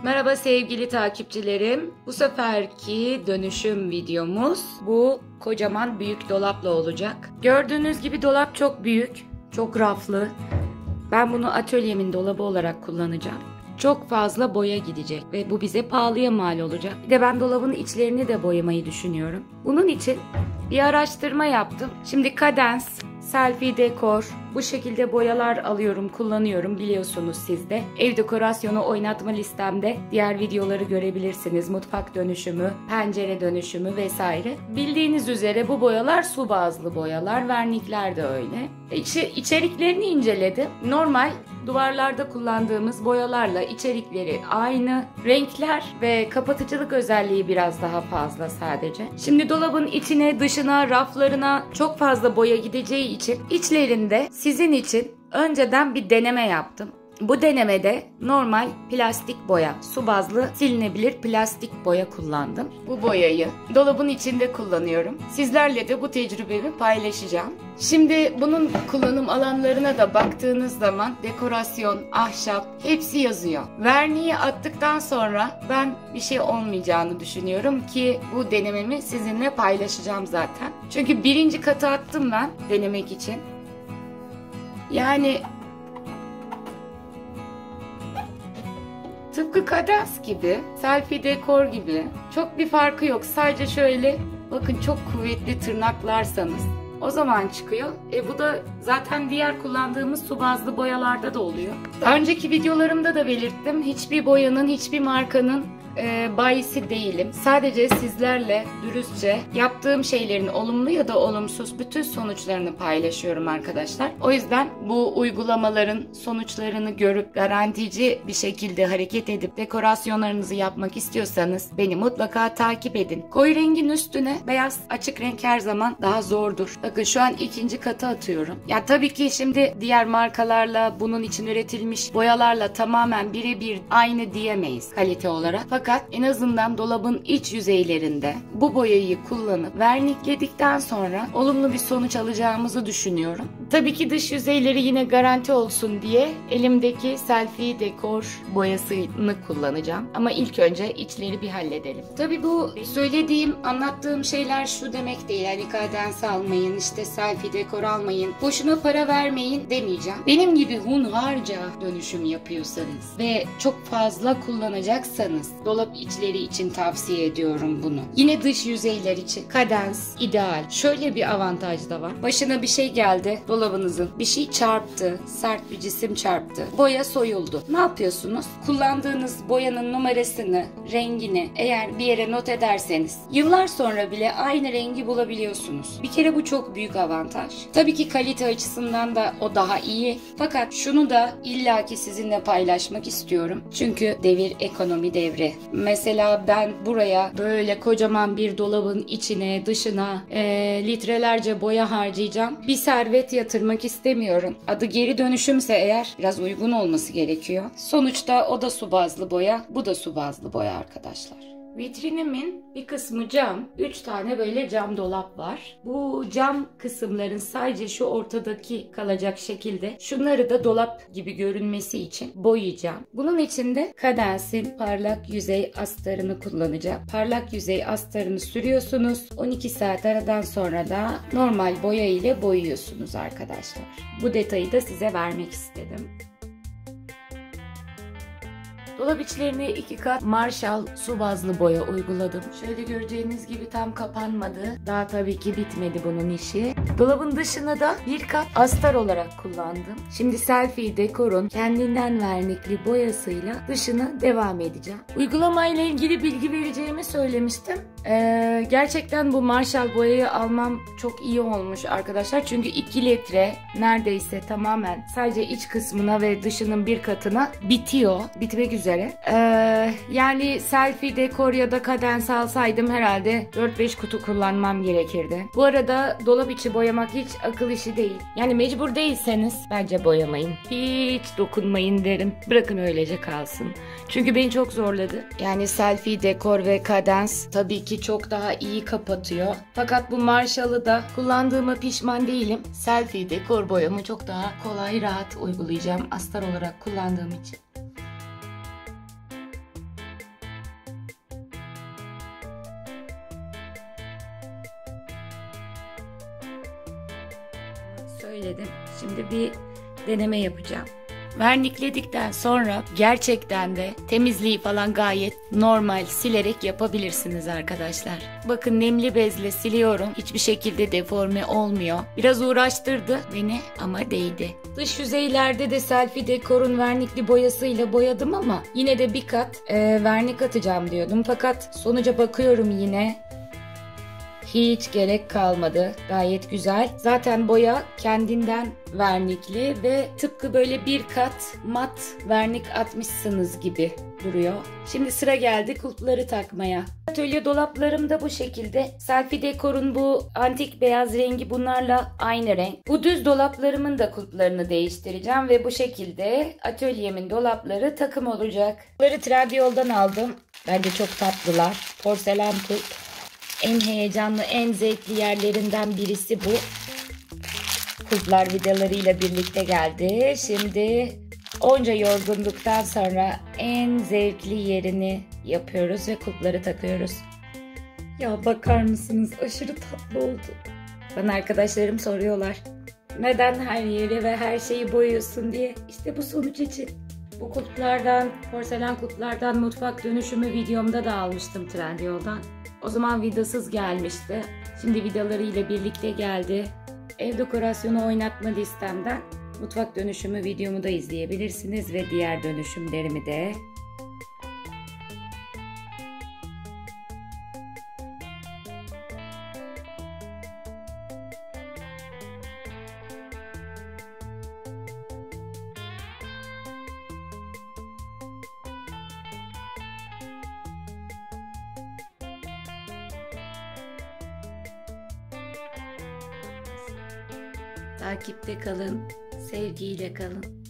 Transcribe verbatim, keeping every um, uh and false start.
Merhaba sevgili takipçilerim. Bu seferki dönüşüm videomuz bu kocaman büyük dolapla olacak. Gördüğünüz gibi dolap çok büyük, çok raflı. Ben bunu atölyemin dolabı olarak kullanacağım. Çok fazla boya gidecek ve bu bize pahalıya mal olacak. Bir de ben dolabın içlerini de boyamayı düşünüyorum. Bunun için bir araştırma yaptım. Şimdi Cadence, Selfie Decor, bu şekilde boyalar alıyorum, kullanıyorum biliyorsunuz siz de. Ev dekorasyonu oynatma listemde diğer videoları görebilirsiniz. Mutfak dönüşümü, pencere dönüşümü vesaire. Bildiğiniz üzere bu boyalar su bazlı boyalar, vernikler de öyle. İçi, içeriklerini inceledim. Normal duvarlarda kullandığımız boyalarla içerikleri aynı. Renkler ve kapatıcılık özelliği biraz daha fazla sadece. Şimdi dolabın içine, dışına, raflarına çok fazla boya gideceği için içlerinde sizin için önceden bir deneme yaptım. Bu denemede normal plastik boya, su bazlı silinebilir plastik boya kullandım. Bu boyayı dolabın içinde kullanıyorum. Sizlerle de bu tecrübemi paylaşacağım. Şimdi bunun kullanım alanlarına da baktığınız zaman dekorasyon, ahşap hepsi yazıyor. Verniği attıktan sonra ben bir şey olmayacağını düşünüyorum ki bu denememi sizinle paylaşacağım zaten. Çünkü birinci katı attım ben denemek için. Yani tıpkı Cadence gibi, Selfie Decor gibi çok bir farkı yok. Sadece şöyle bakın, çok kuvvetli tırnaklarsanız o zaman çıkıyor. E bu da zaten diğer kullandığımız su bazlı boyalarda da oluyor. Daha önceki videolarımda da belirttim. Hiçbir boyanın, hiçbir markanın e, bayisi değilim. Sadece sizlerle dürüstçe yaptığım şeylerin olumlu ya da olumsuz bütün sonuçlarını paylaşıyorum arkadaşlar. O yüzden bu uygulamaların sonuçlarını görüp garantici bir şekilde hareket edip dekorasyonlarınızı yapmak istiyorsanız beni mutlaka takip edin. Koyu rengin üstüne beyaz açık renk her zaman daha zordur. Bakın şu an ikinci katı atıyorum. Ya tabii ki şimdi diğer markalarla, bunun için üretilmiş boyalarla tamamen birebir aynı diyemeyiz kalite olarak. Fakat en azından dolabın iç yüzeylerinde bu boyayı kullanıp vernikledikten sonra olumlu bir sonuç alacağımızı düşünüyorum. Tabii ki dış yüzeyleri yine garanti olsun diye elimdeki Selfie Decor boyasını kullanacağım. Ama ilk önce içleri bir halledelim. Tabii bu söylediğim, anlattığım şeyler şu demek değil. Yani Cadence almayın, işte Selfie Decor almayın, boşuna para vermeyin demeyeceğim. Benim gibi hunharca dönüşüm yapıyorsanız ve çok fazla kullanacaksanız dolap içleri için tavsiye ediyorum bunu. Yine dış yüzeyler için Cadence ideal. Şöyle bir avantaj da var. Başına bir şey geldi dolabınızın. Bir şey çarptı. Sert bir cisim çarptı. Boya soyuldu. Ne yapıyorsunuz? Kullandığınız boyanın numarasını, rengini eğer bir yere not ederseniz yıllar sonra bile aynı rengi bulabiliyorsunuz. Bir kere bu çok büyük avantaj. Tabii ki kalite açısından da o daha iyi. Fakat şunu da illaki sizinle paylaşmak istiyorum. Çünkü devir ekonomi devri. Mesela ben buraya böyle kocaman bir dolabın içine, dışına e, litrelerce boya harcayacağım. Bir servet yatırmak istemiyorum. Adı geri dönüşümse eğer biraz uygun olması gerekiyor. Sonuçta o da su bazlı boya, bu da su bazlı boya arkadaşlar. Vitrinimin bir kısmı cam. üç tane böyle cam dolap var. Bu cam kısımların sadece şu ortadaki kalacak şekilde şunları da dolap gibi görünmesi için boyayacağım. Bunun için de Cadence'in parlak yüzey astarını kullanacağım. Parlak yüzey astarını sürüyorsunuz. on iki saat aradan sonra da normal boya ile boyuyorsunuz arkadaşlar. Bu detayı da size vermek istedim. Dolap içlerine iki kat Marshall su bazlı boya uyguladım. Şöyle göreceğiniz gibi tam kapanmadı. Daha tabii ki bitmedi bunun işi. Dolabın dışını da bir kat astar olarak kullandım. Şimdi Selfie Decor'un kendinden vernikli boyasıyla dışına devam edeceğim. Uygulamayla ilgili bilgi vereceğimi söylemiştim. Ee, gerçekten bu Marshall boyayı almam çok iyi olmuş arkadaşlar. Çünkü iki litre neredeyse tamamen sadece iç kısmına ve dışının bir katına bitiyor. Bitmek üzere. Ee, yani Selfie Decor ya da Cadence alsaydım herhalde dört beş kutu kullanmam gerekirdi. Bu arada dolap içi boyamak hiç akıl işi değil. Yani mecbur değilseniz bence boyamayın. Hiç dokunmayın derim. Bırakın öylece kalsın. Çünkü beni çok zorladı. Yani Selfie Decor ve Cadence tabii ki çok daha iyi kapatıyor. Fakat bu Marshall'ı da kullandığıma pişman değilim. Selfie Decor boyamı çok daha kolay, rahat uygulayacağım astar olarak kullandığım için. söyledim. Şimdi bir deneme yapacağım. Vernikledikten sonra gerçekten de temizliği falan gayet normal silerek yapabilirsiniz arkadaşlar. Bakın nemli bezle siliyorum. Hiçbir şekilde deforme olmuyor. Biraz uğraştırdı beni ama değdi. Dış yüzeylerde de Selfie Decor'un vernikli boyasıyla boyadım ama yine de bir kat e, vernik atacağım diyordum. Fakat sonuca bakıyorum yine. Hiç gerek kalmadı. Gayet güzel. Zaten boya kendinden vernikli ve tıpkı böyle bir kat mat vernik atmışsınız gibi duruyor. Şimdi sıra geldi kulpları takmaya. Atölye dolaplarım da bu şekilde. Selfie Decor'un bu antik beyaz rengi bunlarla aynı renk. Bu düz dolaplarımın da kulplarını değiştireceğim ve bu şekilde atölyemin dolapları takım olacak. Bunları Trendyol'dan aldım. Bence çok tatlılar. Porselen kulp. En heyecanlı, en zevkli yerlerinden birisi bu. Kulplar vidalarıyla birlikte geldi. Şimdi onca yorgunluktan sonra en zevkli yerini yapıyoruz ve kulpları takıyoruz. Ya bakar mısınız? Aşırı tatlı oldu. Bana arkadaşlarım soruyorlar. Neden her yeri ve her şeyi boyuyorsun diye. İşte bu sonuç için. Bu kulplardan, porselen kulplardan mutfak dönüşümü videomda da almıştım Trendyol'dan. O zaman vidasız gelmişti. Şimdi vidalarıyla birlikte geldi. Ev dekorasyonu oynatma listemden mutfak dönüşümü videomu da izleyebilirsiniz ve diğer dönüşümlerimi de. Takipte kalın, sevgiyle kalın.